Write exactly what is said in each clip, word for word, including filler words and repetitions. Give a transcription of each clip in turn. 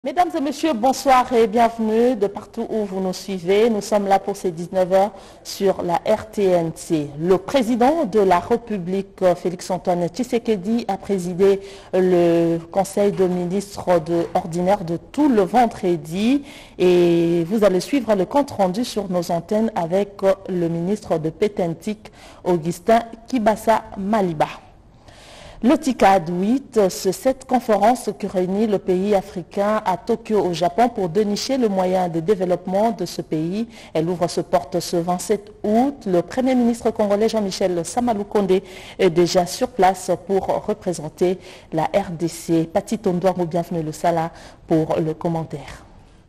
Mesdames et messieurs, bonsoir et bienvenue de partout où vous nous suivez. Nous sommes là pour ces dix-neuf heures sur la R T N C. Le président de la République, Félix-Antoine Tshisekedi, a présidé le Conseil de ministres de, ordinaire de tout le vendredi. Et vous allez suivre le compte rendu sur nos antennes avec le ministre de Pétentique, Augustin Kibasa Maliba. Le TICAD huit, c'est cette conférence qui réunit le pays africain à Tokyo au Japon pour dénicher le moyen de développement de ce pays. Elle ouvre ses portes ce vingt-sept août. Le Premier ministre congolais Jean-Michel Samaloukonde est déjà sur place pour représenter la R D C. Pati Tondouarou, bienvenue le Sala pour le commentaire.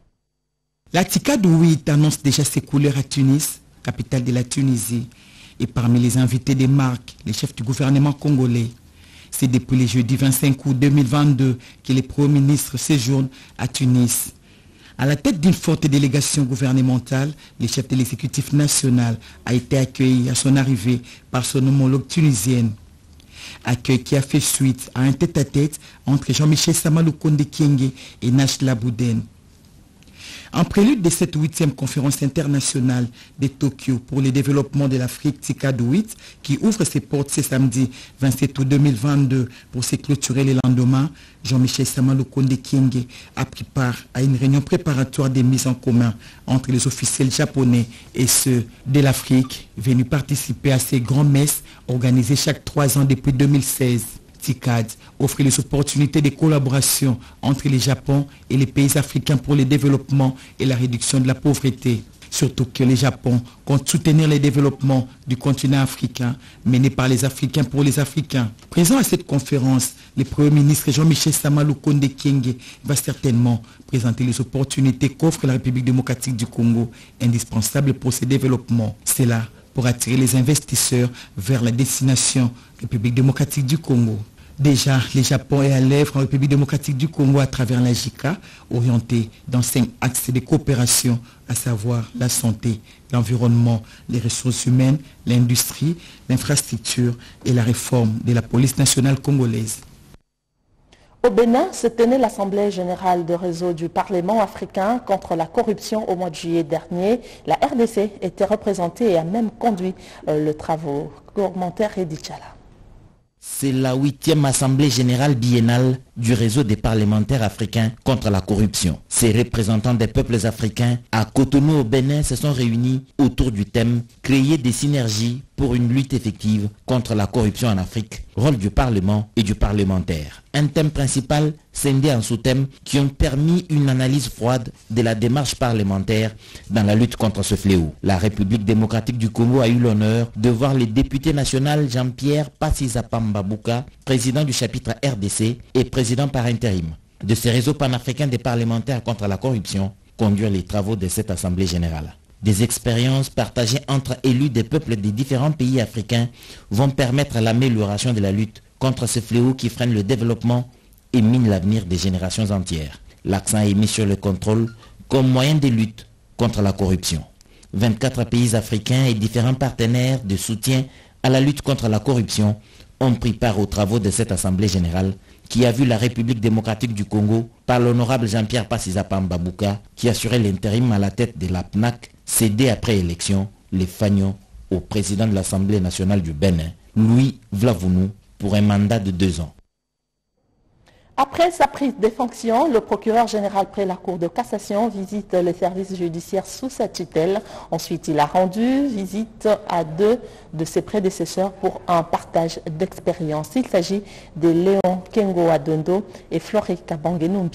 La TICAD huit annonce déjà ses couleurs à Tunis, capitale de la Tunisie. Et parmi les invités des marques, les chefs du gouvernement congolais. C'est depuis le jeudi vingt-cinq août deux mille vingt-deux que les premiers ministres séjournent à Tunis. À la tête d'une forte délégation gouvernementale, le chef de l'exécutif national a été accueilli à son arrivée par son homologue tunisienne. Accueil qui a fait suite à un tête-à-tête entre Jean-Michel Samaloukonde Kyenge et Nachla Bouden. En prélude de cette huitième conférence internationale de Tokyo pour le développement de l'Afrique TICAD huit, qui ouvre ses portes ce samedi vingt-sept août deux mille vingt-deux pour se clôturer le lendemain, Jean-Michel Samaloukonde Kyenge a pris part à une réunion préparatoire des mises en commun entre les officiels japonais et ceux de l'Afrique venus participer à ces grandes messes organisées chaque trois ans depuis deux mille seize. TICAD offre les opportunités de collaboration entre le Japon et les pays africains pour le développement et la réduction de la pauvreté. Surtout que le Japon compte soutenir le développement du continent africain mené par les Africains pour les Africains. Présent à cette conférence, le Premier ministre Jean-Michel Samaloukonde Kyenge va certainement présenter les opportunités qu'offre la République démocratique du Congo, indispensables pour ce développement. C'est là pour attirer les investisseurs vers la destination République démocratique du Congo. Déjà, le Japon est à l'œuvre en République démocratique du Congo à travers la J I C A, orientée dans cinq axes de coopération, à savoir la santé, l'environnement, les ressources humaines, l'industrie, l'infrastructure et la réforme de la police nationale congolaise. Au Bénin se tenait l'Assemblée générale de réseau du Parlement africain contre la corruption au mois de juillet dernier. La R D C était représentée et a même conduit euh, le travaux. Commentaire Edichala. C'est la huitième Assemblée générale biennale du réseau des parlementaires africains contre la corruption. Ces représentants des peuples africains à Cotonou au Bénin se sont réunis autour du thème « Créer des synergies pour une lutte effective contre la corruption en Afrique, rôle du Parlement et du parlementaire ». Un thème principal scindé en sous-thèmes qui ont permis une analyse froide de la démarche parlementaire dans la lutte contre ce fléau. La République démocratique du Congo a eu l'honneur de voir le député national Jean-Pierre Passisa-Pambabouka, président du chapitre R D C et président par intérim de ce réseau panafricain des parlementaires contre la corruption, conduire les travaux de cette Assemblée générale. Des expériences partagées entre élus des peuples des différents pays africains vont permettre l'amélioration de la lutte contre ce fléau qui freine le développement et mine l'avenir des générations entières. L'accent est mis sur le contrôle comme moyen de lutte contre la corruption. vingt-quatre pays africains et différents partenaires de soutien à la lutte contre la corruption ont pris part aux travaux de cette Assemblée générale qui a vu la République démocratique du Congo, par l'honorable Jean-Pierre Passisa-Pambabouka, qui assurait l'intérim à la tête de l'A P N A C, céder après élection les fagnons au président de l'Assemblée nationale du Bénin, Louis Vlavounou, pour un mandat de deux ans. Après sa prise de fonction, le procureur général près la Cour de cassation visite les services judiciaires sous sa tutelle. Ensuite, il a rendu visite à deux de ses prédécesseurs pour un partage d'expérience. Il s'agit de Léon Kengo Adondo et Floré Kabangenumbi.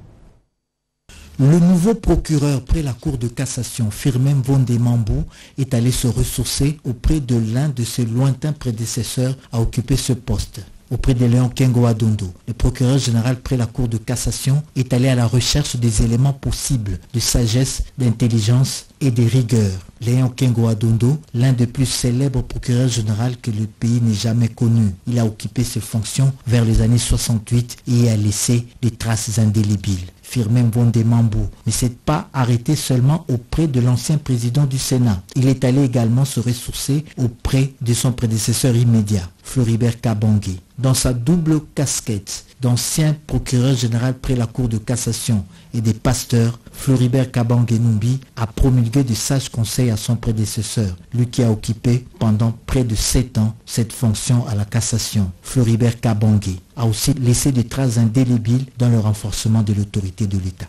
Le nouveau procureur près la Cour de cassation, Firmin Vondé-Mambou, est allé se ressourcer auprès de l'un de ses lointains prédécesseurs à occuper ce poste. Auprès de Léon Kengo Adondo, le procureur général près la Cour de cassation est allé à la recherche des éléments possibles de sagesse, d'intelligence et de rigueur. Léon Kengo Adondo, l'un des plus célèbres procureurs généraux que le pays n'ait jamais connu. Il a occupé ses fonctions vers les années soixante-huit et a laissé des traces indélébiles. Firmin Vondé-Mambou ne s'est pas arrêté seulement auprès de l'ancien président du Sénat. Il est allé également se ressourcer auprès de son prédécesseur immédiat, Floribert Kabange. Dans sa double casquette d'ancien procureur général près la Cour de cassation et des pasteurs, Floribert Kabange-Numbi a promulgué de sages conseils à son prédécesseur, lui qui a occupé pendant près de sept ans cette fonction à la cassation. Floribert Kabange a aussi laissé des traces indélébiles dans le renforcement de l'autorité de l'État.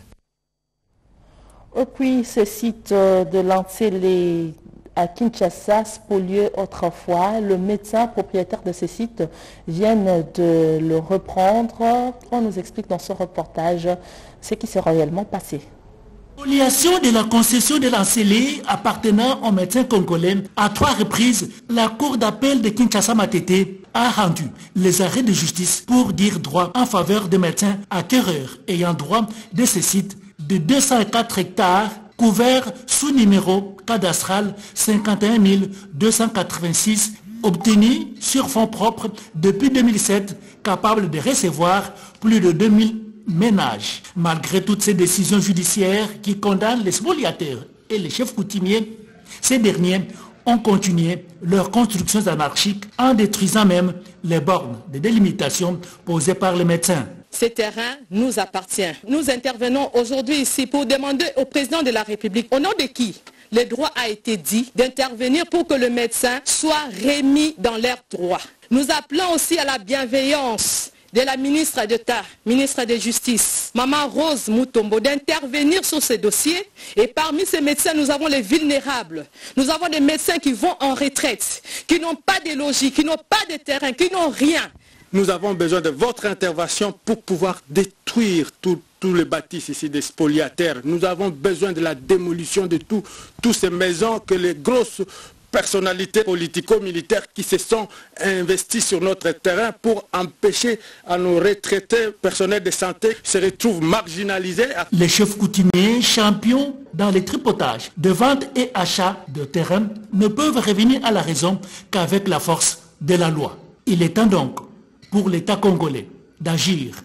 Et puis, ce site de l'Ancélé à Kinshasa, spolié autrefois, le médecin propriétaire de ce site vient de le reprendre. On nous explique dans ce reportage ce qui s'est réellement passé. Spoliation de la concession de l'Ancélé appartenant aux médecins congolais, à trois reprises, la Cour d'appel de Kinshasa-Matete a rendu les arrêts de justice pour dire droit en faveur des médecins acquéreurs ayant droit de ce site de deux cent quatre hectares couverts sous numéro cadastral cinquante et un mille deux cent quatre-vingt-six, obtenus sur fonds propres depuis deux mille sept, capables de recevoir plus de deux mille ménages. Malgré toutes ces décisions judiciaires qui condamnent les spoliateurs et les chefs coutumiers, ces derniers ont continué leurs constructions anarchiques en détruisant même les bornes de délimitation posées par les médecins. Ce terrain nous appartient. Nous intervenons aujourd'hui ici pour demander au président de la République, au nom de qui le droit a été dit, d'intervenir pour que le médecin soit remis dans leurs droits. Nous appelons aussi à la bienveillance de la ministre d'État, ministre de Justice, Maman Rose Mutombo, d'intervenir sur ces dossiers. Et parmi ces médecins, nous avons les vulnérables. Nous avons des médecins qui vont en retraite, qui n'ont pas de logis, qui n'ont pas de terrain, qui n'ont rien. Nous avons besoin de votre intervention pour pouvoir détruire tous les bâtisses ici des spoliataires. Nous avons besoin de la démolition de toutes ces maisons que les grosses personnalités politico-militaires qui se sont investies sur notre terrain pour empêcher à nos retraités personnels de santé se retrouvent marginalisés. Les chefs coutumiers, champions dans les tripotages de vente et achat de terrain, ne peuvent revenir à la raison qu'avec la force de la loi. Il est temps donc pour l'État congolais d'agir.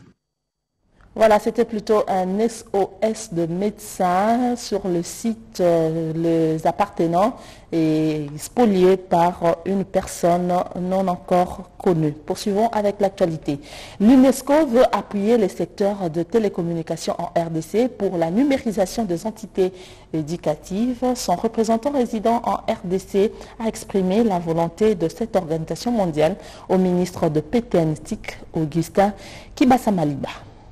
Voilà, c'était plutôt un S O S de médecins sur le site, euh, les appartenants et spoliés par une personne non encore connue. Poursuivons avec l'actualité. L'UNESCO veut appuyer les secteurs de télécommunications en R D C pour la numérisation des entités éducatives. Son représentant résident en R D C a exprimé la volonté de cette organisation mondiale au ministre de P T N T I C, Augustin Kibasa-Maliba.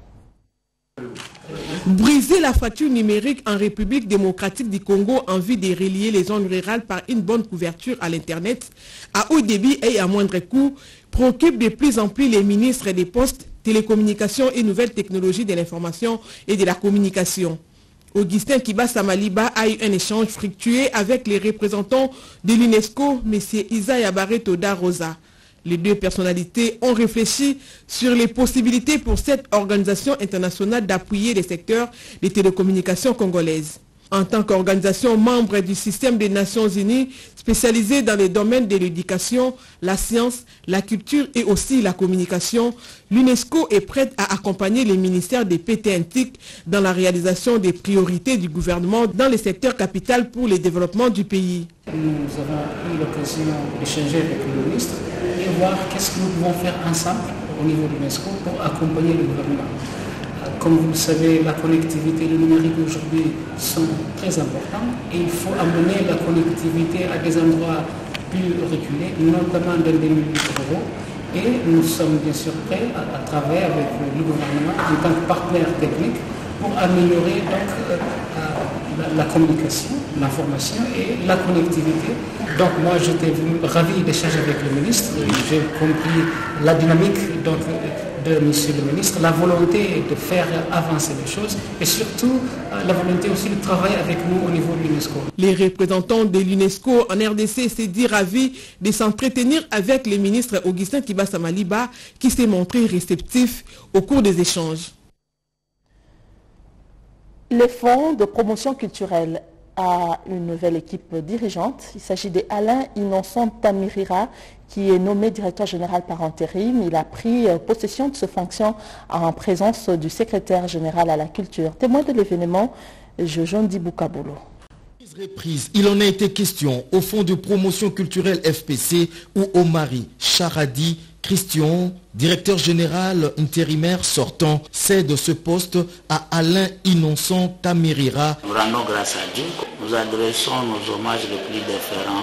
Briser la fracture numérique en République démocratique du Congo en vue de relier les zones rurales par une bonne couverture à l'Internet, à haut débit et à moindre coût, préoccupe de plus en plus les ministres des Postes, télécommunications et nouvelles technologies de l'information et de la communication. Augustin Kibasa-Maliba a eu un échange fructueux avec les représentants de l'UNESCO, M. Isaiah Barreto da Rosa. Les deux personnalités ont réfléchi sur les possibilités pour cette organisation internationale d'appuyer les secteurs des télécommunications congolaises. En tant qu'organisation membre du système des Nations Unies spécialisée dans les domaines de l'éducation, la science, la culture et aussi la communication, l'UNESCO est prête à accompagner les ministères des P T N T I C dans la réalisation des priorités du gouvernement dans les secteurs capitaux pour le développement du pays. Nous avons eu l'occasion d'échanger avec le ministre et voir qu'est-ce que nous pouvons faire ensemble au niveau de l'UNESCO pour accompagner le gouvernement. Comme vous le savez, la connectivité et le numérique aujourd'hui sont très importants et il faut amener la connectivité à des endroits plus reculés, notamment dans les milieux ruraux. Et nous sommes bien sûr prêts à, à travailler avec le gouvernement en tant que partenaire technique pour améliorer donc, euh, la, la communication, l'information et la connectivité. Donc moi j'étais ravi d'échanger avec le ministre, j'ai compris la dynamique donc, de monsieur le ministre, la volonté de faire avancer les choses et surtout la volonté aussi de travailler avec nous au niveau de l'UNESCO. Les représentants de l'UNESCO en R D C s'est dit ravis de s'entretenir avec le ministre Augustin Kibasa-Maliba qui s'est montré réceptif au cours des échanges. Les fonds de promotion culturelle a une nouvelle équipe dirigeante. Il s'agit d'Alain Innocent Tamirira qui est nommé directeur général par intérim. Il a pris possession de ses fonctions en présence du secrétaire général à la culture. Témoin de l'événement, Jojondi Boukabolo. Reprises, il en a été question au Fonds de promotion culturelle F P C où Omari Charadi Christian, directeur général intérimaire sortant, cède ce poste à Alain Innocent Tamirira. Nous rendons grâce à Dieu, nous adressons nos hommages les plus déférents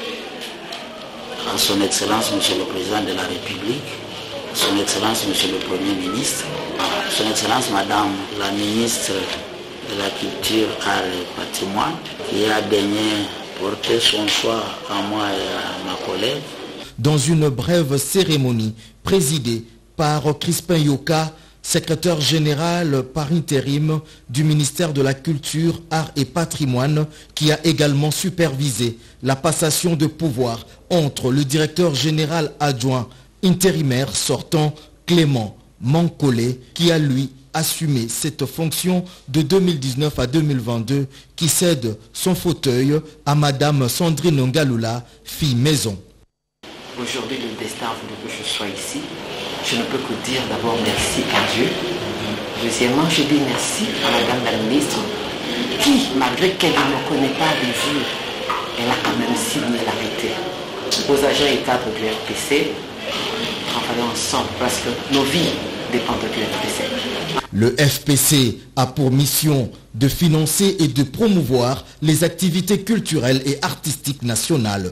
à son Excellence Monsieur le Président de la République, son Excellence Monsieur le Premier ministre, son Excellence Madame la Ministre de la Culture, Art et Patrimoine, qui a daigné porter son choix à moi et à ma collègue. Dans une brève cérémonie présidée par Crispin Yoka, secrétaire général par intérim du ministère de la Culture, Art et Patrimoine, qui a également supervisé la passation de pouvoir entre le directeur général adjoint intérimaire sortant Clément Mancolé, qui a lui assumé cette fonction de deux mille dix-neuf à deux mille vingt-deux, qui cède son fauteuil à Madame Sandrine Ngalula, fille maison. Aujourd'hui, le destin a voulu que je sois ici. Je ne peux que dire d'abord merci à Dieu. Deuxièmement, je dis merci à Madame la ministre qui, malgré qu'elle ne me connaît pas de vue, elle a quand même signé l'arrêté. Aux agents et cadres du F P C, travaillons ensemble parce que nos vies dépendent du F P C. Le F P C a pour mission de financer et de promouvoir les activités culturelles et artistiques nationales.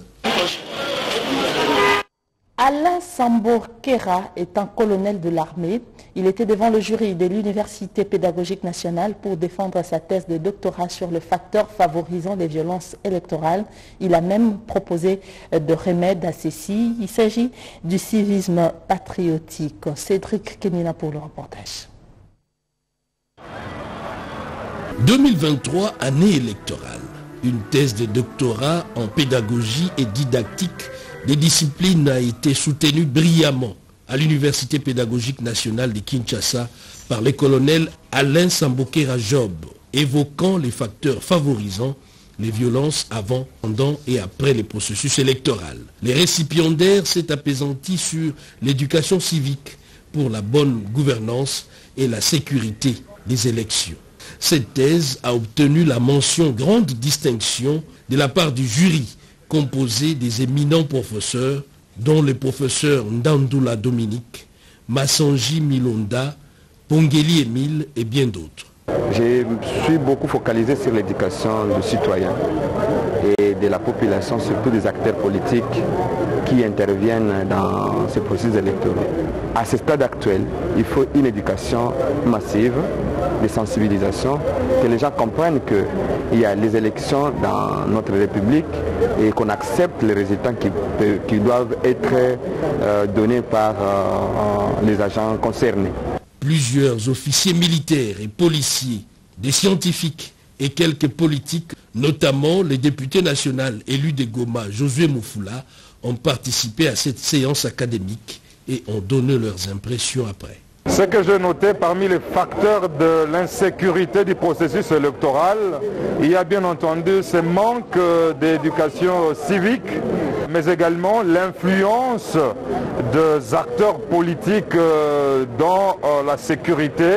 Alain Sambokera est un colonel de l'armée. Il était devant le jury de l'Université pédagogique nationale pour défendre sa thèse de doctorat sur le facteur favorisant les violences électorales. Il a même proposé de remèdes à ceci. Il s'agit du civisme patriotique. Cédric Kenina pour le reportage. deux mille vingt-trois, année électorale. Une thèse de doctorat en pédagogie et didactique des disciplines a été soutenue brillamment à l'Université pédagogique nationale de Kinshasa par le colonel Alain Sambokera Job, évoquant les facteurs favorisant les violences avant, pendant et après les processus électoraux. Les récipiendaires s'est apaisanti sur l'éducation civique pour la bonne gouvernance et la sécurité des élections. Cette thèse a obtenu la mention grande distinction de la part du jury composé des éminents professeurs, dont les professeurs Ndandula Dominique, Massanji Milonda, Pongeli Emile et bien d'autres. Je suis beaucoup focalisé sur l'éducation du citoyen et de la population, surtout des acteurs politiques qui interviennent dans ces processus électoraux. À ce stade actuel, il faut une éducation massive, de sensibilisation, que les gens comprennent qu'il y a les élections dans notre République et qu'on accepte les résultats qui, qui doivent être euh, donnés par euh, les agents concernés. Plusieurs officiers militaires et policiers, des scientifiques et quelques politiques, notamment les députés nationaux élus de Goma, Josué Moufoula, ont participé à cette séance académique et ont donné leurs impressions après. Ce que j'ai noté parmi les facteurs de l'insécurité du processus électoral, il y a bien entendu ce manque d'éducation civique, mais également l'influence des acteurs politiques dans la sécurité.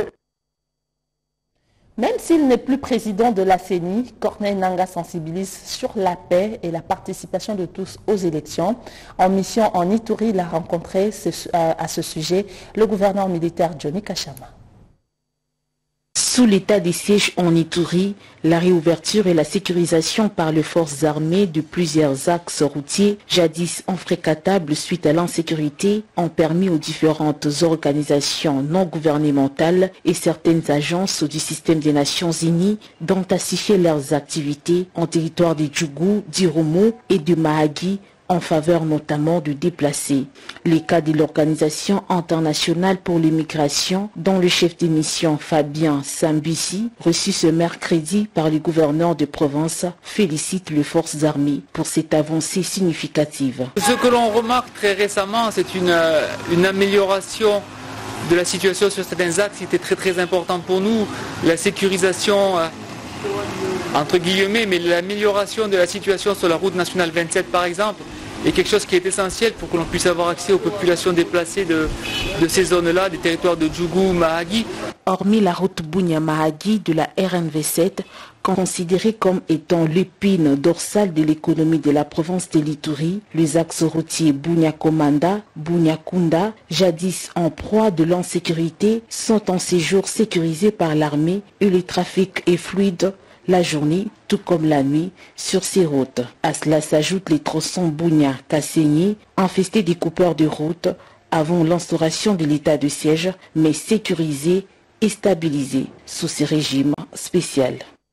Même s'il n'est plus président de la C E N I, Corneille Nangaa sensibilise sur la paix et la participation de tous aux élections. En mission en Ituri, il a rencontré à ce sujet le gouverneur militaire Johnny Kachama. Sous l'état des sièges en Ituri, la réouverture et la sécurisation par les forces armées de plusieurs axes routiers, jadis infréquentables suite à l'insécurité, ont permis aux différentes organisations non gouvernementales et certaines agences du système des Nations Unies d'intensifier leurs activités en territoire de Djougou, d'Irumu et de Mahagi, en faveur notamment de déplacés. Les cas de l'Organisation internationale pour l'immigration, dont le chef de mission Fabien Sambisi, reçu ce mercredi par le gouverneur de province, félicite les forces armées pour cette avancée significative. Ce que l'on remarque très récemment, c'est une, une amélioration de la situation sur certains axes qui était très très important pour nous. La sécurisation entre guillemets, mais l'amélioration de la situation sur la route nationale vingt-sept par exemple est quelque chose qui est essentiel pour que l'on puisse avoir accès aux populations déplacées de, de ces zones-là, des territoires de Djougou, Mahagi. Hormis la route Bunya-Mahagi de la R N V sept, considérée comme étant l'épine dorsale de l'économie de la province de l'Ituri, les axes routiers Bunya-Komanda, Bunya-Kunda, jadis en proie de l'insécurité, sont en séjour sécurisés par l'armée et le trafic est fluide la journée, tout comme la nuit, sur ces routes. À cela s'ajoutent les tronçons Bunya-Kassenyi, infestés des coupeurs de route avant l'instauration de l'état de siège, mais sécurisés et stabilisés sous ce régime spécial.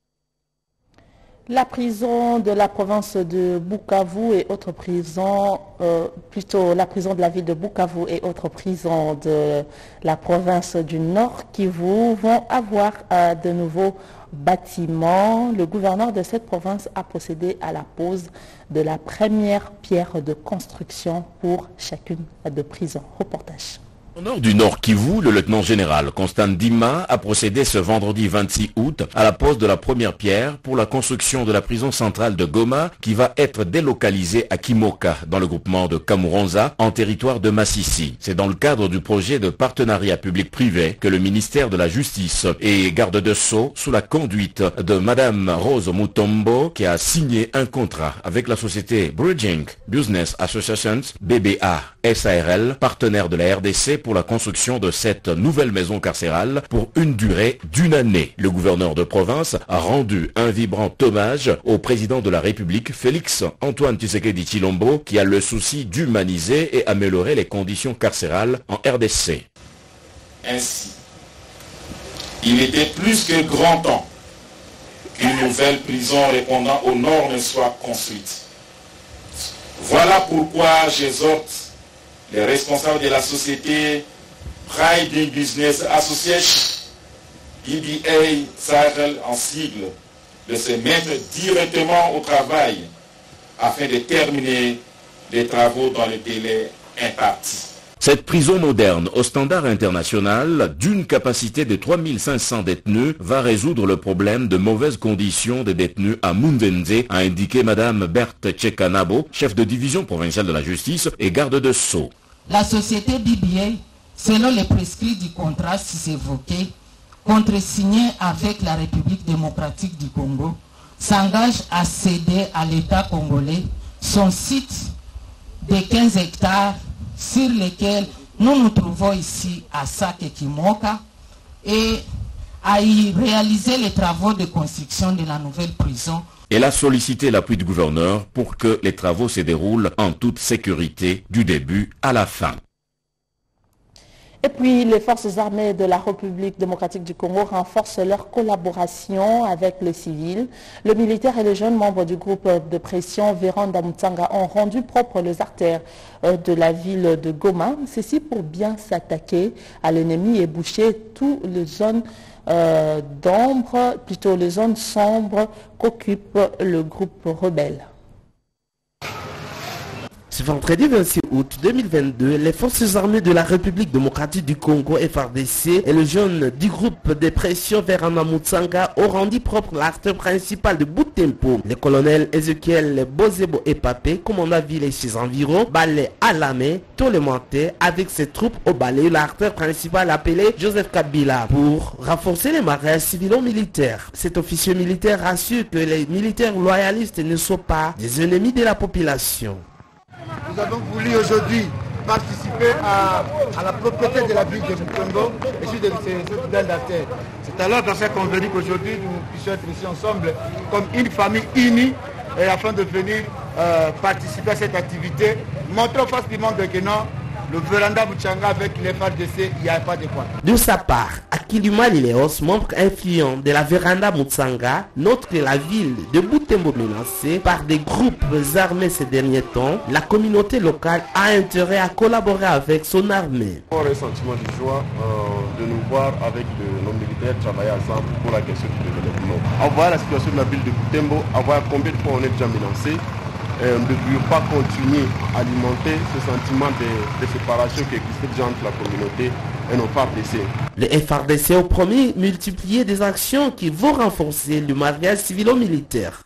La prison de la province de Bukavu et autres prisons, euh, plutôt la prison de la ville de Bukavu et autres prisons de la province du Nord Kivu vont avoir euh, de nouveaux bâtiments. Le gouverneur de cette province a procédé à la pose de la première pierre de construction pour chacune des prisons. Reportage. Au nord du Nord Kivu, le lieutenant-général Constant Dima a procédé ce vendredi vingt-six août à la pose de la première pierre pour la construction de la prison centrale de Goma qui va être délocalisée à Kimoka dans le groupement de Kamuronza en territoire de Massissi. C'est dans le cadre du projet de partenariat public-privé que le ministère de la Justice et garde de Sceaux, sous la conduite de Madame Rose Mutombo, qui a signé un contrat avec la société Bridging Business Associations, B B A S A R L, partenaire de la R D C, pour la construction de cette nouvelle maison carcérale pour une durée d'une année. Le gouverneur de province a rendu un vibrant hommage au président de la République, Félix Antoine Tshisekedi Tshilombo, qui a le souci d'humaniser et améliorer les conditions carcérales en R D C. Ainsi, il était plus que grand temps qu'une nouvelle prison répondant aux normes soit construite. Voilà pourquoi j'exhorte les responsables de la société Bridging Business Association, B B A S A R L en sigle, de se mettre directement au travail afin de terminer les travaux dans le délai imparti. Cette prison moderne au standard international d'une capacité de trois mille cinq cents détenus va résoudre le problème de mauvaises conditions des détenus à Munzenze, a indiqué Madame Berthe Tchekanabo, chef de division provinciale de la justice et garde de Sceaux. La société B B A, selon les prescrits du contrat évoqué, contresigné avec la République démocratique du Congo, s'engage à céder à l'État congolais son site de quinze hectares sur lesquels nous nous trouvons ici à Sake Kimoka et à y réaliser les travaux de construction de la nouvelle prison. Elle a sollicité l'appui du gouverneur pour que les travaux se déroulent en toute sécurité du début à la fin. Et puis, les forces armées de la République démocratique du Congo renforcent leur collaboration avec les civils. Le militaire et les jeunes membres du groupe de pression Véranda Mutsanga ont rendu propres les artères de la ville de Goma. Ceci pour bien s'attaquer à l'ennemi et boucher toutes les zones euh, d'ombre, plutôt les zones sombres qu'occupe le groupe rebelle. Ce vendredi vingt-six août deux mille vingt-deux, les forces armées de la République démocratique du Congo F R D C et les jeunes du groupe de pression Véranda Mutsanga ont rendu propre l'artère principale de Butembo. Le colonel Ezekiel Bozebo Epapé, commandant ville et ses environs, balai à la main, tôt le matin, avec ses troupes au balai l'artère principale appelée Joseph Kabila pour renforcer les mariages civilo-militaires. Cet officier militaire rassure que les militaires loyalistes ne sont pas des ennemis de la population. Nous avons voulu aujourd'hui participer à, à la propreté de la ville de Mutombo et sur cette belle d'artère. C'est alors dans cette convenu qu'aujourd'hui nous puissions être ici ensemble comme une famille unie et afin de venir euh, participer à cette activité, montrer facilement que non, le Véranda Mutsanga avec les F R D C, il n'y a pas de quoi. De sa part, Akiluma Lileos, membre influent de la Véranda Mutsanga, note que la ville de Butembo menacée par des groupes armés ces derniers temps, la communauté locale a intérêt à collaborer avec son armée. On a un sentiment de joie euh, de nous voir avec de, nos militaires travailler ensemble pour la question du développement. En voyant la situation de la ville de Butembo, en voyant combien de fois on est déjà menacé, Euh, on ne devrait pas continuer à alimenter ce sentiment de, de séparation qui existe déjà entre la communauté et nos F R D C. Le F R D C a promis multiplier des actions qui vont renforcer le mariage civilo-militaire.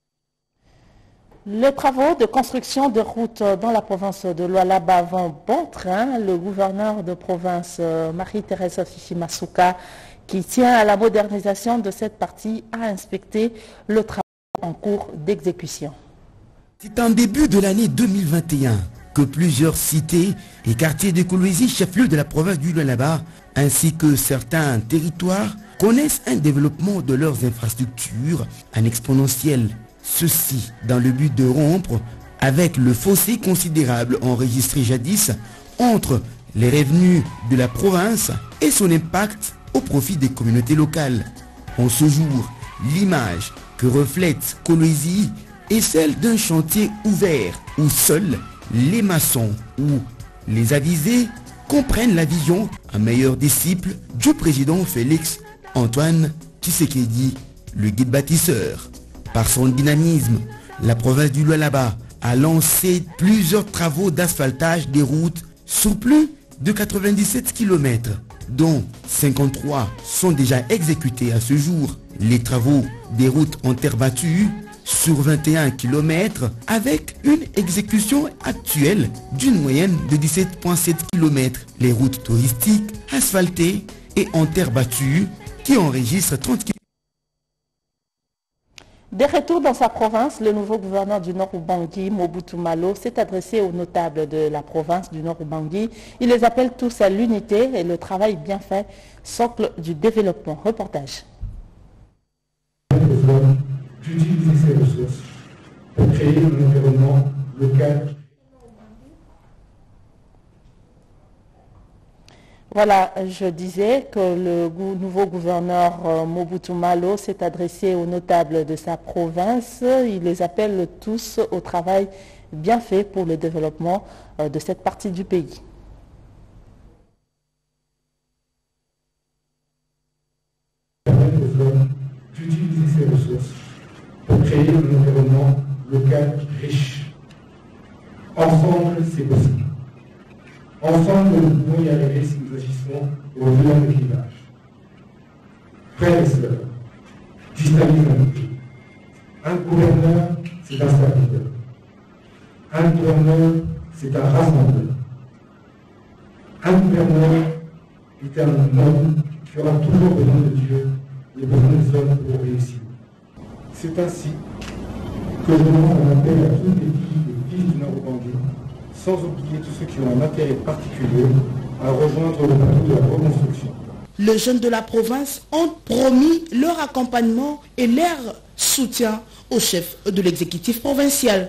Les travaux de construction de routes dans la province de Lualaba vont bon train. Le gouverneur de province, Marie-Thérèse Fifi Masuka, qui tient à la modernisation de cette partie, a inspecté le travail en cours d'exécution. C'est en début de l'année deux mille vingt et un que plusieurs cités et quartiers de Kolwezi, chef-lieu de la province du Lualaba, ainsi que certains territoires, connaissent un développement de leurs infrastructures en exponentiel. Ceci dans le but de rompre avec le fossé considérable enregistré jadis entre les revenus de la province et son impact au profit des communautés locales. En ce jour, l'image que reflète Kolwezi est celle d'un chantier ouvert où seuls les maçons ou les avisés comprennent la vision, un meilleur disciple du président Félix Antoine Tshisekedi, le guide bâtisseur. Par son dynamisme, la province du Lualaba a lancé plusieurs travaux d'asphaltage des routes sur plus de quatre-vingt-dix-sept kilomètres, dont cinquante-trois sont déjà exécutés à ce jour. Les travaux des routes en terre battue sur vingt et un kilomètres avec une exécution actuelle d'une moyenne de dix-sept virgule sept kilomètres. Les routes touristiques asphaltées et en terre battue qui enregistrent trente kilomètres. De retour dans sa province, le nouveau gouverneur du Nord-Ubangi, Mobutu Malo, s'est adressé aux notables de la province du Nord-Ubangi. Il les appelle tous à l'unité et le travail bien fait, socle du développement. Reportage. D'utiliser ces ressources pour créer un environnement local. Voilà, je disais que le nouveau gouverneur euh, Mobutu Malo s'est adressé aux notables de sa province. Il les appelle tous au travail bien fait pour le développement euh, de cette partie du pays. D'utiliser ces ressources pour créer un environnement local riche. Ensemble, c'est possible. Ensemble, nous pouvons y arriver si nous agissons au delà des clivages. Frères et sœurs, distabilisons un pays. Un gouverneur, c'est un serviteur. Un gouverneur, c'est un rassembleur. Un gouverneur est un homme qui aura toujours besoin de Dieu et besoin des hommes pour réussir. C'est ainsi que je lance un appel à tous les filles et fils du Nord-Ubangi, sans oublier tous ceux qui ont un intérêt particulier à rejoindre le bateau de la reconstruction. Les jeunes de la province ont promis leur accompagnement et leur soutien au chef de l'exécutif provincial.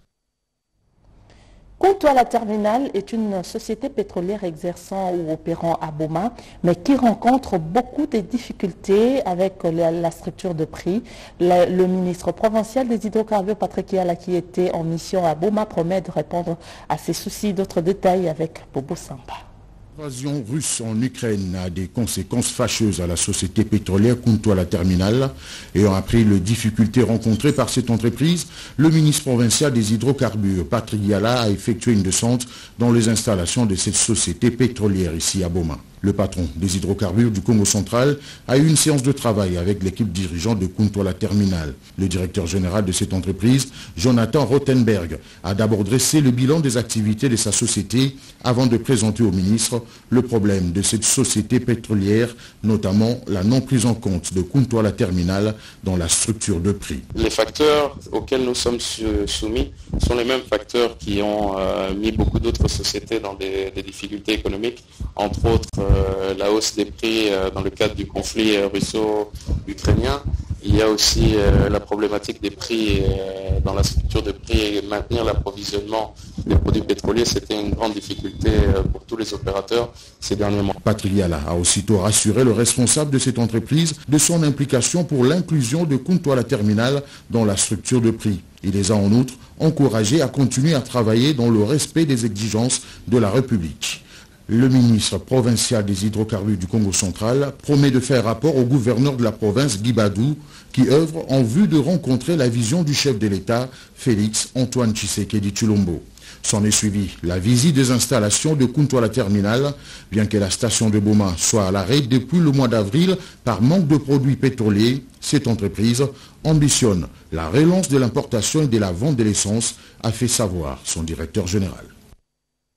Kuntuala Terminal est une société pétrolière exerçant ou opérant à Boma, mais qui rencontre beaucoup de difficultés avec la, la structure de prix. Le, le ministre provincial des hydrocarbures, Patrick Yala, qui était en mission à Boma, promet de répondre à ces soucis. D'autres détails avec Bobo Samba. L'invasion russe en Ukraine a des conséquences fâcheuses à la société pétrolière Kuntuala Terminal. Ayant appris les difficultés rencontrées par cette entreprise, le ministre provincial des hydrocarbures, Patrick Yala, a effectué une descente dans les installations de cette société pétrolière ici à Boma. Le patron des hydrocarbures du Congo central a eu une séance de travail avec l'équipe dirigeante de Kuntuala Terminal. Le directeur général de cette entreprise, Jonathan Rothenberg, a d'abord dressé le bilan des activités de sa société avant de présenter au ministre le problème de cette société pétrolière, notamment la non prise en compte de Kuntuala Terminal dans la structure de prix. Les facteurs auxquels nous sommes soumis sont les mêmes facteurs qui ont euh, mis beaucoup d'autres sociétés dans des, des difficultés économiques, entre autres euh, la hausse des prix euh, dans le cadre du conflit euh, russo-ukrainien. Il y a aussi euh, la problématique des prix euh, dans la structure de prix et maintenir l'approvisionnement des produits pétroliers. C'était une grande difficulté euh, pour tous les opérateurs ces derniers mois. Patrick Yala a aussitôt rassuré le responsable de cette entreprise de son implication pour l'inclusion de Kuntuala Terminal dans la structure de prix. Il les a en outre encouragés à continuer à travailler dans le respect des exigences de la République. Le ministre provincial des hydrocarbures du Congo central promet de faire rapport au gouverneur de la province, Guy Badou, qui œuvre en vue de rencontrer la vision du chef de l'État, Félix Antoine Tshisekedi Tshilombo. S'en est suivi la visite des installations de Kuntuala Terminal, bien que la station de Boma soit à l'arrêt depuis le mois d'avril par manque de produits pétroliers. Cette entreprise ambitionne la relance de l'importation et de la vente de l'essence, a fait savoir son directeur général.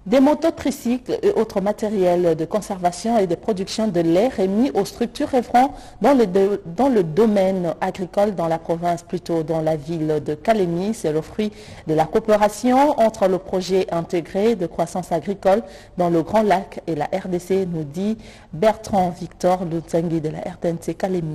Des motos tricycles et autres matériels de conservation et de production de lait remis aux structures œuvrant dans le, de, dans le domaine agricole dans la province, plutôt dans la ville de Kalemi. C'est le fruit de la coopération entre le projet intégré de croissance agricole dans le Grand Lac et la R D C, nous dit Bertrand Victor Lutzangui de la R D C Kalemi.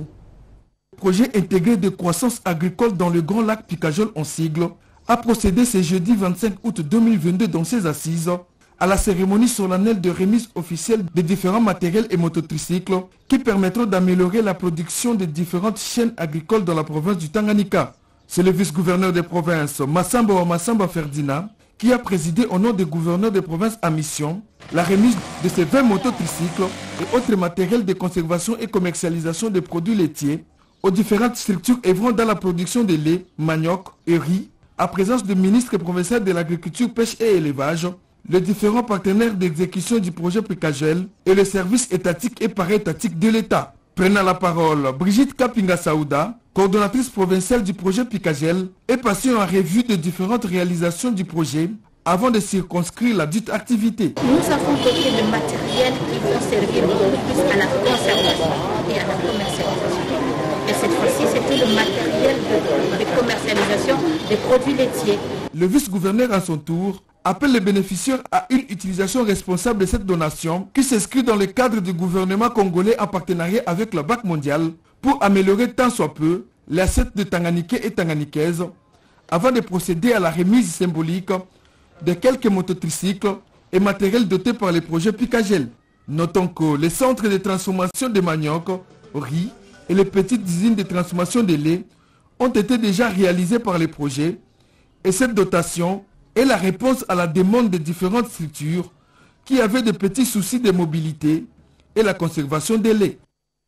Projet intégré de croissance agricole dans le Grand Lac Picajol en sigle a procédé ce jeudi vingt-cinq août deux mille vingt-deux dans ses assises à la cérémonie solennelle de remise officielle des différents matériels et mototricycles qui permettront d'améliorer la production des différentes chaînes agricoles dans la province du Tanganyika. C'est le vice-gouverneur des provinces, Massamba wa Massamba Ferdinand, qui a présidé au nom des gouverneurs des provinces à mission la remise de ces vingt mototricycles et autres matériels de conservation et commercialisation des produits laitiers aux différentes structures œuvrant dans la production de lait, manioc et riz, à présence du ministre provincial de l'agriculture, pêche et élevage, les différents partenaires d'exécution du projet Picagel et les services étatiques et para-étatiques de l'État. Prenant la parole, Brigitte Kapinga Saouda, coordonnatrice provinciale du projet Picagel, est passée en revue de différentes réalisations du projet avant de circonscrire la dite activité. Nous avons doté de matériel qui vont servir beaucoup plus à la conservation et à la commercialisation. Et cette fois-ci, c'est tout le matériel de, de commercialisation des produits laitiers. Le vice-gouverneur, à son tour, appelle les bénéficiaires à une utilisation responsable de cette donation qui s'inscrit dans le cadre du gouvernement congolais en partenariat avec la Banque mondiale pour améliorer tant soit peu l'assiette de Tanganiquais et Tanganiquaises avant de procéder à la remise symbolique de quelques mototricycles et matériels dotés par les projets Picagel. Notons que les centres de transformation de manioc, riz et les petites usines de transformation de lait ont été déjà réalisés par les projets et cette dotation est la réponse à la demande des différentes structures qui avaient de petits soucis de mobilité et la conservation des laits.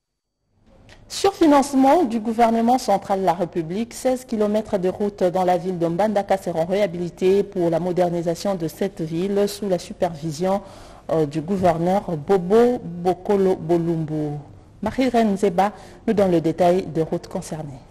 Sur financement du gouvernement central de la République, seize kilomètres de route dans la ville de Mbandaka seront réhabilités pour la modernisation de cette ville sous la supervision euh, du gouverneur Bobo Bokolo Bolumbu. Marie-Reine Zeba nous donne le détail des routes concernées.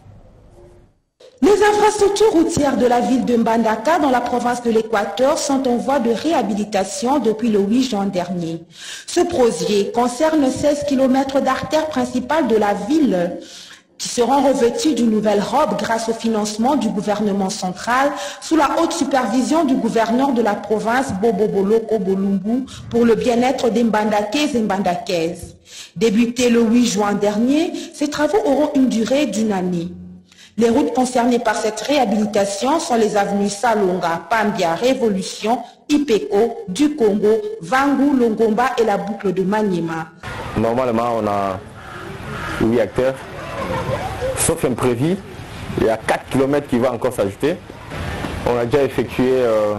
Les infrastructures routières de la ville de Mbandaka dans la province de l'Équateur sont en voie de réhabilitation depuis le huit juin dernier. Ce projet concerne seize kilomètres d'artères principales de la ville qui seront revêtues d'une nouvelle robe grâce au financement du gouvernement central sous la haute supervision du gouverneur de la province Bobo Boloko Bolumbu pour le bien-être des Mbandakais et Mbandakaises. Débutés le huit juin dernier, ces travaux auront une durée d'une année. Les routes concernées par cette réhabilitation sont les avenues Salonga, Pambia, Révolution, Ipeko, du Congo, Vangu, Longomba et la boucle de Maniema. Normalement, on a huit acteurs, sauf imprévu. Il y a quatre kilomètres qui vont encore s'ajouter. On a déjà effectué euh,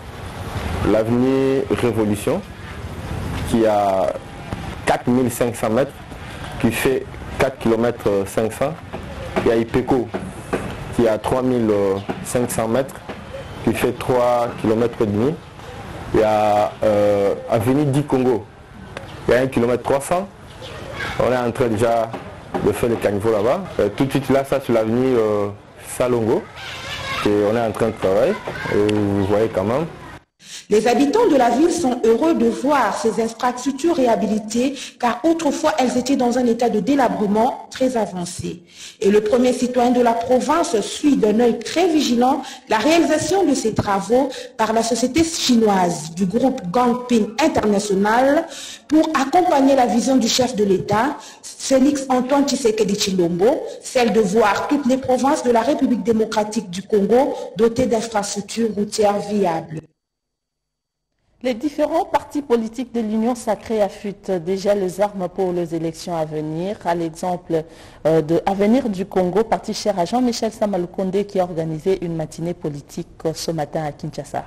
l'avenue Révolution, qui a quatre mille cinq cents mètres, qui fait quatre kilomètres cinq cents. Il y a Ipeko qui a trois mille cinq cents mètres, qui fait trois kilomètres et demi. Il y a euh, Avenue du Congo, il y a un kilomètre trois cents. On est en train déjà de faire le caniveau là-bas. Euh, tout de suite là, ça c'est l'avenue euh, Salongo. Et on est en train de travailler. Et vous voyez quand même. Les habitants de la ville sont heureux de voir ces infrastructures réhabilitées car autrefois elles étaient dans un état de délabrement très avancé. Et le premier citoyen de la province suit d'un œil très vigilant la réalisation de ces travaux par la société chinoise du groupe Gangping International pour accompagner la vision du chef de l'État, Félix Antoine Tshisekedi Tshilombo, celle de voir toutes les provinces de la République démocratique du Congo dotées d'infrastructures routières viables. Les différents partis politiques de l'Union sacrée affûtent déjà les armes pour les élections à venir. À l'exemple euh, de Avenir du Congo, parti cher à Jean-Michel Samalukonde qui a organisé une matinée politique ce matin à Kinshasa.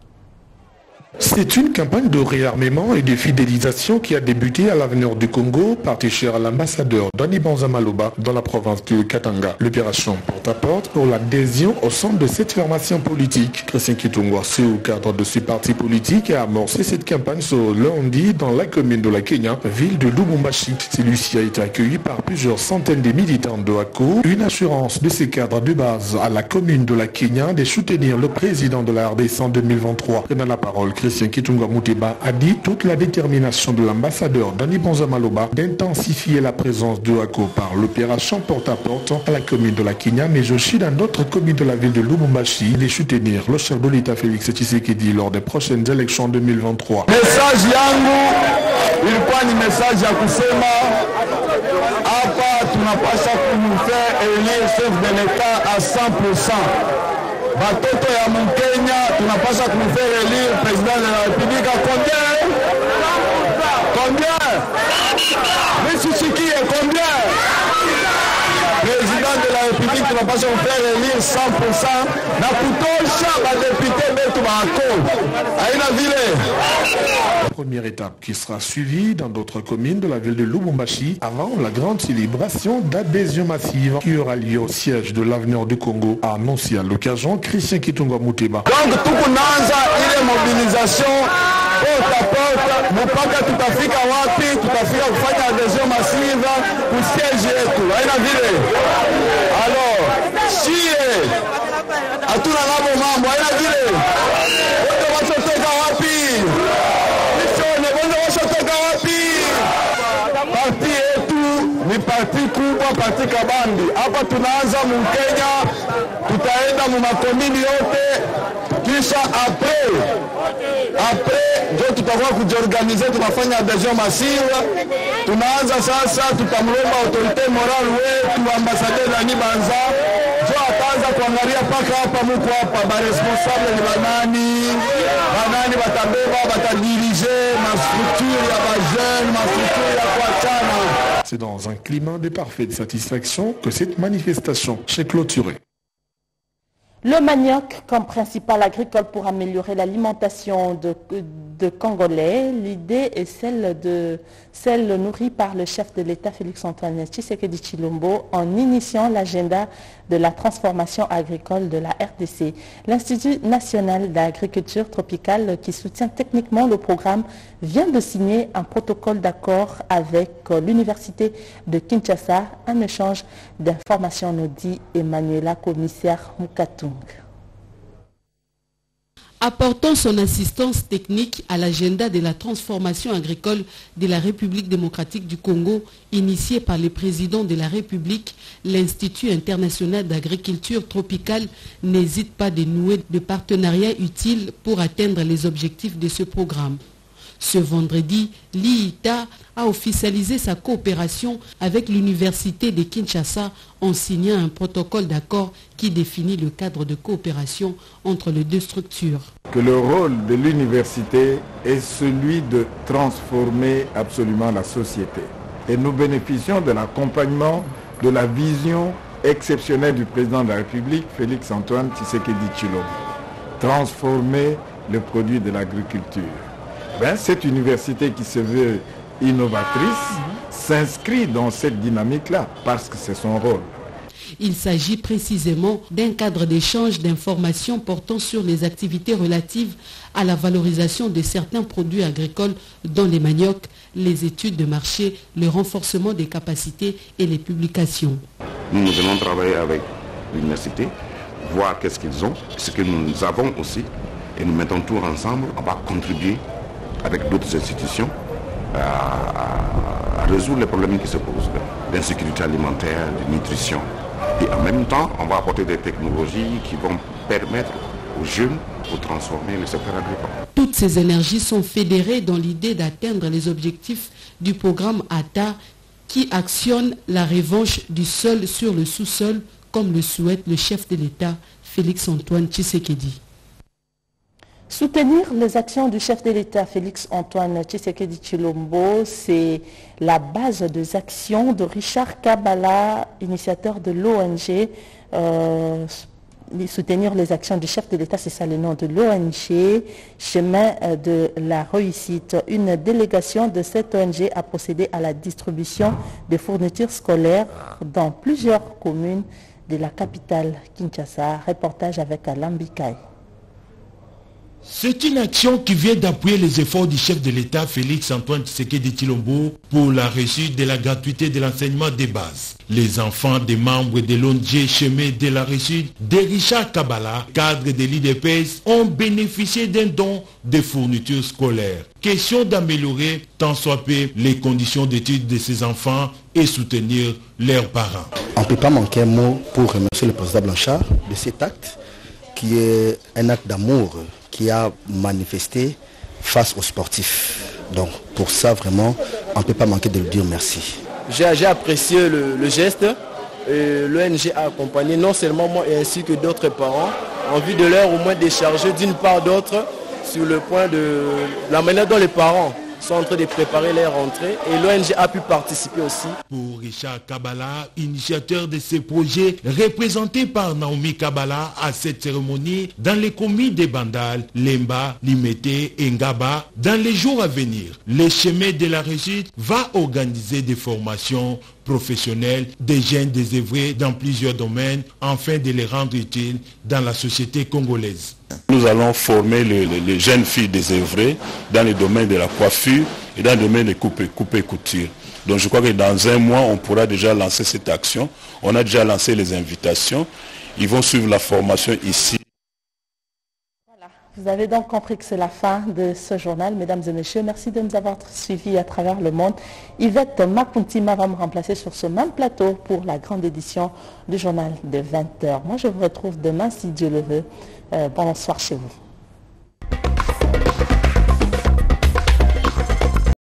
C'est une campagne de réarmement et de fidélisation qui a débuté à l'Avenir du Congo, parti cher à l'ambassadeur Dani Banzamaloba dans la province de Katanga. L'opération porte-à-porte pour l'adhésion au centre de cette formation politique. Christian Kitungwase, au cadre de ce parti politique, a amorcé cette campagne ce lundi dans la commune de la Kenya, ville de Lubumbashi. Celui-ci a été accueilli par plusieurs centaines de militants de ACO. Une assurance de ces cadres de base à la commune de la Kenya de soutenir le président de la R D C en deux mille vingt-trois. Prenant la parole, Christian Kitunga Mouteba a dit toute la détermination de l'ambassadeur Dani Bonza-Maloba d'intensifier la présence de ACO par l'opération porte-à-porte à la commune de la Kenya, mais aussi dans d'autres communes de la ville de Lubumbashi, et soutenir le chef de l'État Félix Tshisekedi lors des prochaines élections deux mille vingt-trois. Message yangu ilikuwa ni message ya kusema hapa tunapaswa kumfanya élire chef de l'État à cent pour cent. Batoto ya Mkenya tunapaswa kumfanya élire président de la République à combien? Combien? Mississiki combien? Président de la République tunapaswa kumfanya élire cent pour cent na kutosha badepute betu bako. Haina vile. Première étape qui sera suivie dans d'autres communes de la ville de Lubumbashi avant la grande célébration d'adhésion massive qui aura lieu au siège de l'Avenir du Congo, a annoncé à l'occasion Christian Kitunga Mouteba. Donc tukunanza ile mobilisation porte à porte mpaka tutafika wapi? Tutafika kufanya adhésion massive ku siège yetu. Haina vile. Alors, sie hatuna ngabo mambo, haina vile. Wote watotoka wapi? Parti yetu ni parti kubwa, parti kabambi. Hapa tunaanza Mkenya, tutaenda mu makomini yote, kisha apres apres ndio tutakuwa kujiorganize, tunafanya adhesion massive. Tunaanza sasa, tutamlomba autorite morale wetu ambassadeur Dani Banza ndio ataanza kuangalia paka hapa muko hapa ba responsable ni banani, banani batabeba batadirige ma structure ya ba jeune, ma structure ya kuachana. C'est dans un climat de parfaite satisfaction que cette manifestation s'est clôturée. Le manioc comme principal agricole pour améliorer l'alimentation de, de Congolais, l'idée est celle, de, celle nourrie par le chef de l'État Félix-Antoine Tshisekedi Tshilombo en initiant l'agenda de la transformation agricole de la R D C. L'Institut national d'agriculture tropicale qui soutient techniquement le programme vient de signer un protocole d'accord avec l'Université de Kinshasa, un échange d'informations, nous dit Emmanuela, commissaire Mukatung. Apportant son assistance technique à l'agenda de la transformation agricole de la République démocratique du Congo, initié par le président de la République, l'Institut international d'agriculture tropicale n'hésite pas de nouer de partenariats utiles pour atteindre les objectifs de ce programme. Ce vendredi, l'I I T A a officialisé sa coopération avec l'Université de Kinshasa en signant un protocole d'accord qui définit le cadre de coopération entre les deux structures. Que le rôle de l'université est celui de transformer absolument la société. Et nous bénéficions de l'accompagnement de la vision exceptionnelle du président de la République, Félix-Antoine Tshisekedi Tshilombo. Transformer le produit de l'agriculture. Ben, cette université qui se veut innovatrice s'inscrit dans cette dynamique-là parce que c'est son rôle. Il s'agit précisément d'un cadre d'échange d'informations portant sur les activités relatives à la valorisation de certains produits agricoles dont les maniocs, les études de marché, le renforcement des capacités et les publications. Nous, nous allons travailler avec l'université, voir qu'est-ce qu'ils ont, ce que nous avons aussi, et nous mettons tout ensemble, on va contribuer avec d'autres institutions à, à, à résoudre les problèmes qui se posent, d'insécurité alimentaire, de nutrition. Et en même temps, on va apporter des technologies qui vont permettre aux jeunes de transformer le secteur agricole. Toutes ces énergies sont fédérées dans l'idée d'atteindre les objectifs du programme A T A qui actionne la revanche du sol sur le sous-sol comme le souhaite le chef de l'État, Félix-Antoine Tshisekedi. Soutenir les actions du chef de l'État Félix-Antoine Tshisekedi Tshilombo, c'est la base des actions de Richard Kabala, initiateur de l'O N G. Euh, soutenir les actions du chef de l'État, c'est ça le nom de l'O N G, chemin de la réussite. Une délégation de cette O N G a procédé à la distribution de fournitures scolaires dans plusieurs communes de la capitale Kinshasa. Reportage avec Alain Bikaï. C'est une action qui vient d'appuyer les efforts du chef de l'État Félix Antoine Tshisekedi Tshilombo pour la réussite de la gratuité de l'enseignement des bases. Les enfants des membres de l'O N G Chemin de la réussite de Richard Kabala, cadre de l'I D P S, ont bénéficié d'un don de fournitures scolaires. Question d'améliorer tant soit peu les conditions d'études de ces enfants et soutenir leurs parents. On ne peut pas manquer un mot pour remercier le président Blanchard de cet acte qui est un acte d'amour qui a manifesté face aux sportifs. Donc pour ça vraiment, on ne peut pas manquer de lui dire merci. J'ai apprécié le, le geste. L'O N G a accompagné non seulement moi et ainsi que d'autres parents en vue de leur au moins décharger d'une part d'autre sur le point de la manière dont les parents sont en train de préparer leur rentrée et l'O N G a pu participer aussi. Pour Richard Kabala, initiateur de ces projets, représenté par Naomi Kabala à cette cérémonie dans les communes de Bandal, Lemba, Limete et Ngaba, dans les jours à venir, le chemin de la réussite va organiser des formations professionnelles des jeunes désœuvrés dans plusieurs domaines afin de les rendre utiles dans la société congolaise. Nous allons former les, les, les jeunes filles désœuvrées dans le domaine de la coiffure et dans le domaine des coupes et coutures. Donc je crois que dans un mois, on pourra déjà lancer cette action. On a déjà lancé les invitations. Ils vont suivre la formation ici. Voilà. Vous avez donc compris que c'est la fin de ce journal. Mesdames et messieurs, merci de nous avoir suivis à travers le monde. Yvette Makuntima va me remplacer sur ce même plateau pour la grande édition du journal de vingt heures. Moi, je vous retrouve demain si Dieu le veut. Euh, bonsoir chez vous.